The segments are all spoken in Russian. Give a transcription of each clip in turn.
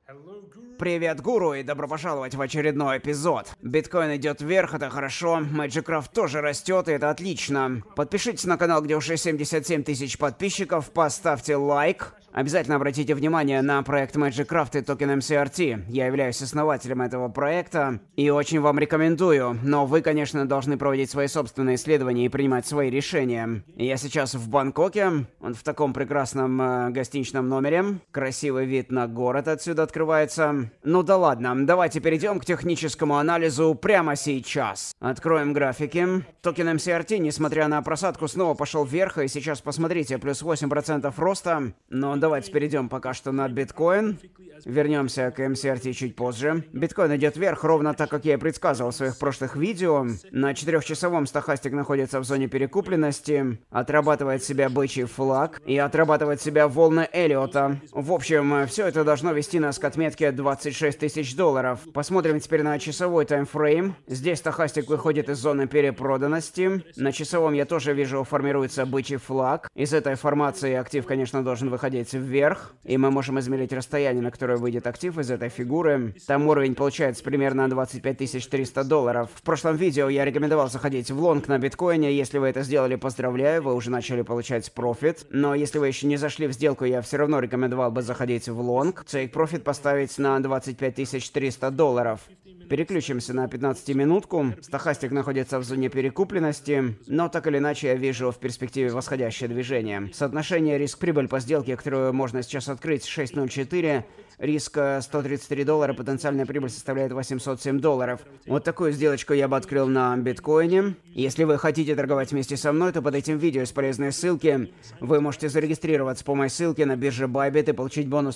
Привет, гуру, и добро пожаловать в очередной эпизод. Биткоин идет вверх, это хорошо. Magicraft тоже растет, и это отлично. Подпишитесь на канал, где уже 77 тысяч подписчиков, поставьте лайк. Обязательно обратите внимание на проект Magicraft и токен MCRT. Я являюсь основателем этого проекта и очень вам рекомендую. Но вы, конечно, должны проводить свои собственные исследования и принимать свои решения. Я сейчас в Бангкоке, в таком прекрасном гостиничном номере. Красивый вид на город отсюда открывается. Ну да ладно, давайте перейдем к техническому анализу прямо сейчас. Откроем графики. Токен MCRT, несмотря на просадку, снова пошел вверх, и сейчас посмотрите, плюс 8% роста. Но давайте перейдем пока что на биткоин. Вернемся к MCRT чуть позже. Биткоин идет вверх ровно так, как я и предсказывал в своих прошлых видео. На 4-часовом стохастик находится в зоне перекупленности, отрабатывает себя бычий флаг и отрабатывает себя волны Эллиота. В общем, все это должно вести нас к отметке 26 тысяч долларов. Посмотрим теперь на часовой таймфрейм. Здесь стохастик выходит из зоны перепроданности. На часовом я тоже вижу, формируется бычий флаг. Из этой формации актив, конечно, должен выходить вверх, и мы можем измерить расстояние, на которое выйдет актив из этой фигуры. Там уровень получается примерно 25 300 долларов. В прошлом видео я рекомендовал заходить в лонг на биткоине. Если вы это сделали, поздравляю, вы уже начали получать профит. Но если вы еще не зашли в сделку, я все равно рекомендовал бы заходить в лонг. Take профит поставить на 25 300 долларов. Переключимся на 15-минутку. Стохастик находится в зоне перекупленности, но так или иначе я вижу в перспективе восходящее движение. Соотношение риск-прибыль по сделке, которую можно сейчас открыть, 6.04. Риск 133 доллара, потенциальная прибыль составляет 807 долларов. Вот такую сделочку я бы открыл на биткоине. Если вы хотите торговать вместе со мной, то под этим видео есть полезные ссылки. Вы можете зарегистрироваться по моей ссылке на бирже Bybit и получить бонус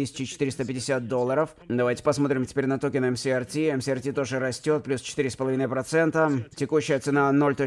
4450 долларов. Давайте посмотрим теперь на токен MCRT. MCRT тоже растет, плюс 4,5%. Текущая цена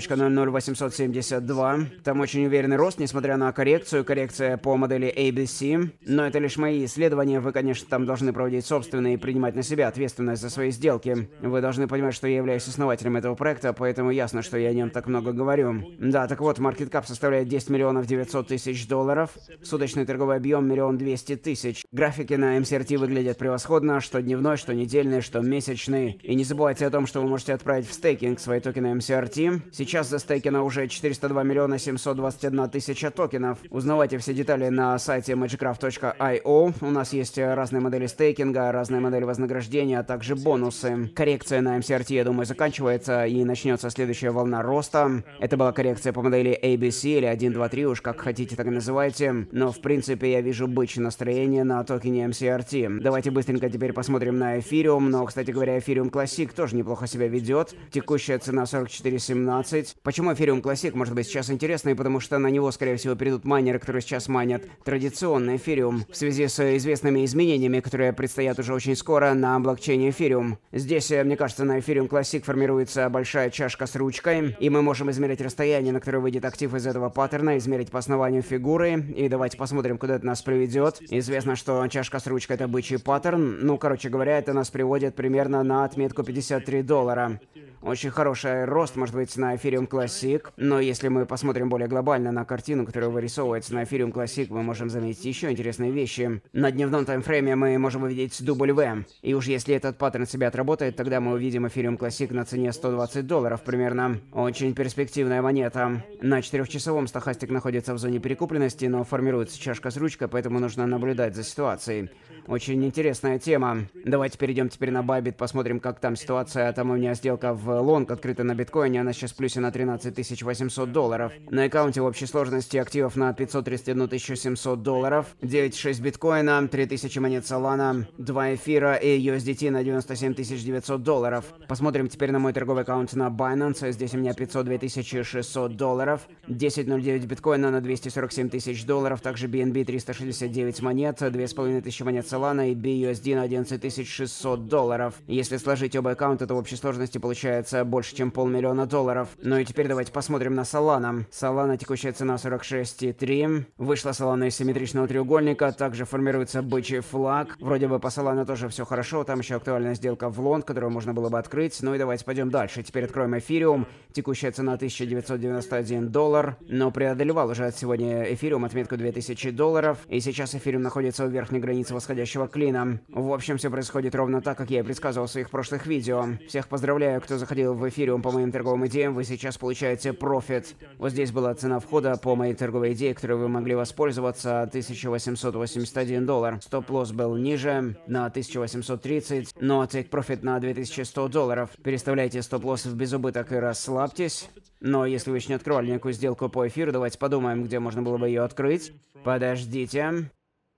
0.00872. Там очень уверенный рост, несмотря на коррекцию. Коррекция по модели ABC. Но это лишь мои исследования. Вы, конечно, там должны проводить собственные и принимать на себя ответственность за свои сделки. Вы должны понимать, что я являюсь основателем этого проекта, поэтому ясно, что я о нем так много говорю. Да, так вот, market cap составляет 10 миллионов 900 тысяч долларов. Суточный торговый объем 1 200 000 000. Графики на MCRT выглядят превосходно, что дневной, что недельный, что месячный. И не забывайте о том, что вы можете отправить в стейкинг свои токены MCRT. Сейчас застейкено уже 402 миллиона 721 тысяча токенов. Узнавайте все детали на сайте magicraft.io. У нас есть разные модели стейкинга, разные модели вознаграждения, а также бонусы. Коррекция на MCRT, я думаю, заканчивается и начнется следующая волна роста. Это была коррекция по модели ABC или 1, 2, 3, уж как хотите, так и называйте. Но в принципе я вижу бычье настроение на токене MCRT. Давайте быстренько теперь посмотрим на эфириум. Но, кстати говоря, эфириум Classic тоже неплохо себя ведет. Текущая цена 44.17. Почему эфириум Classic может быть сейчас интересный? Потому что на него, скорее всего, придут майнеры, которые сейчас майнят традиционный эфириум в связи с известными изменениями, которые предстоят уже очень скоро на блокчейне эфириум. Здесь, мне кажется, на эфириум Classic формируется большая чашка с ручкой, и мы можем измерить расстояние, на которое выйдет актив из этого паттерна, измерить по основанию фигуры, и давайте посмотрим, куда это нас приведет. Известно, что чашка с ручкой — это бычий паттерн. Ну, короче говоря, это нас приводит примерно на отметку 53 доллара. Очень хороший рост может быть на Ethereum Classic, но если мы посмотрим более глобально на картину, которая вырисовывается на Ethereum Classic, мы можем заметить еще интересные вещи. На дневном таймфрейме мы можем увидеть W, и уж если этот паттерн себя отработает, тогда мы увидим Ethereum Classic на цене 120 долларов примерно. Очень перспективная монета. На 4-часовом стохастик находится в зоне перекупленности, но формируется чашка с ручкой, поэтому нужно наблюдать за ситуацией. Очень интересная тема. Давайте перейдем теперь на Bybit, посмотрим, как там ситуация. Там у меня сделка в лонг открыта на биткоине, она сейчас в плюсе на 13 800 долларов. На аккаунте в общей сложности активов на 531 700 долларов, 9,6 биткоина, 3000 монет Solana, 2 эфира и USDT на 97 900 долларов. Посмотрим теперь на мой торговый аккаунт на Binance. Здесь у меня 502 600 долларов, 10,09 биткоина на 247 тысяч долларов, также BNB 369 монет, 2500 монет Solana и BUSD на 11 600 долларов. Если сложить оба аккаунта, то в общей сложности получается получается больше, чем $500 000. Ну и теперь давайте посмотрим на Solana. Solana текущая цена 46,3. Вышла Solana из симметричного треугольника, также формируется бычий флаг. Вроде бы по Solana тоже все хорошо, там еще актуальная сделка в лонг, которую можно было бы открыть. Ну и давайте пойдем дальше. Теперь откроем эфириум. Текущая цена $1991, но преодолевал уже от сегодня эфириум отметку $2000, и сейчас эфириум находится у верхней границы восходящего клина. В общем, все происходит ровно так, как я и предсказывал в своих прошлых видео. Всех поздравляю, кто заходил в эфириум по моим торговым идеям, вы сейчас получаете профит. Вот здесь была цена входа по моей торговой идее, которой вы могли воспользоваться, $1881. Стоп-лосс был ниже, на 1830, но take profit на $2100. Переставляйте стоп-лосс в безубыток и расслабьтесь. Но если вы еще не открывали никакую сделку по эфиру, давайте подумаем, где можно было бы ее открыть. Подождите.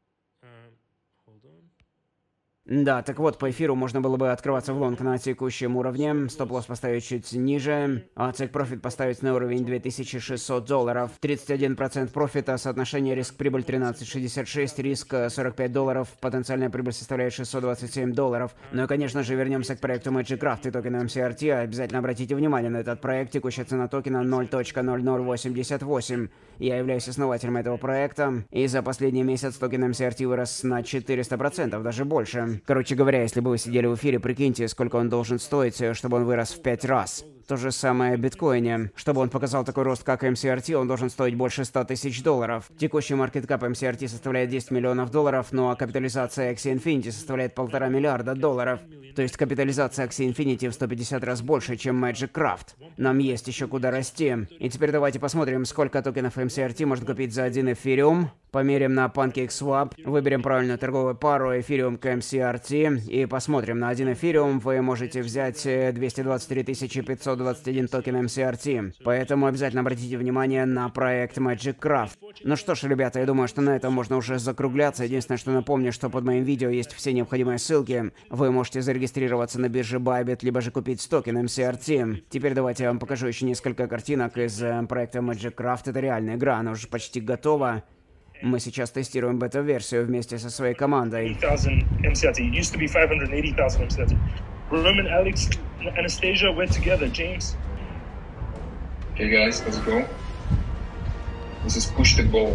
Да, так вот, по эфиру можно было бы открываться в лонг на текущем уровне, стоп-лосс поставить чуть ниже, а take-profit поставить на уровень $2600. 31% профита, соотношение риск-прибыль 13,66, риск $45, потенциальная прибыль составляет $627. Ну и, конечно же, вернемся к проекту MagicCraft и токену MCRT. Обязательно обратите внимание на этот проект, текущая цена токена 0.0088. Я являюсь основателем этого проекта, и за последний месяц токен MCRT вырос на 400%, даже больше. Короче говоря, если бы вы сидели в эфире, прикиньте, сколько он должен стоить, чтобы он вырос в 5 раз. То же самое в биткоине. Чтобы он показал такой рост, как MCRT, он должен стоить больше $100 000. Текущий маркеткап MCRT составляет $10 миллионов, ну а капитализация Axie Infinity составляет $1,5 миллиарда. То есть капитализация Axie Infinity в 150 раз больше, чем MagicCraft. Нам есть еще куда расти. И теперь давайте посмотрим, сколько токенов MCRT можно купить за один эфириум. Померим на PancakeSwap, выберем правильную торговую пару эфириум к MCRT и посмотрим. На один эфириум вы можете взять 223 521 токен MCRT. Поэтому обязательно обратите внимание на проект MagicCraft. Ну что ж, ребята, я думаю, что на этом можно уже закругляться. Единственное, что напомню, что под моим видео есть все необходимые ссылки. Вы можете зарегистрироваться на бирже Bybit, либо же купить токен MCRT. Теперь давайте я вам покажу еще несколько картинок из проекта MagicCraft. Это реальная игра, она уже почти готова. Мы сейчас тестируем бета-версию вместе со своей командой. Roman, Alex, Anastasia, we're together. James. Okay, guys, let's go. This is push the goal.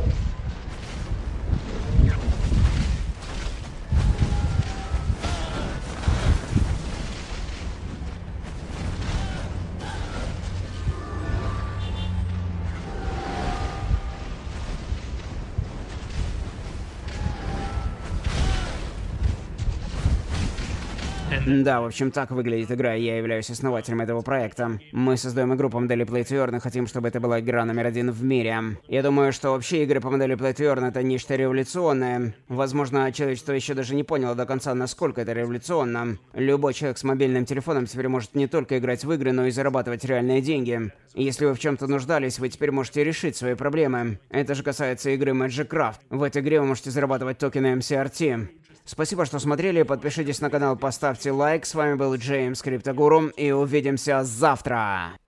Да, в общем, так выглядит игра, и я являюсь основателем этого проекта. Мы создаем игру по модели Play to Earn и хотим, чтобы это была игра номер 1 в мире. Я думаю, что вообще игры по модели Play to Earn — это нечто революционное. Возможно, человечество еще даже не поняло до конца, насколько это революционно. Любой человек с мобильным телефоном теперь может не только играть в игры, но и зарабатывать реальные деньги. И если вы в чем-то нуждались, вы теперь можете решить свои проблемы. Это же касается игры MagicCraft. В этой игре вы можете зарабатывать токены MCRT. Спасибо, что смотрели, подпишитесь на канал, поставьте лайк. С вами был Джеймс Криптогуру, и увидимся завтра.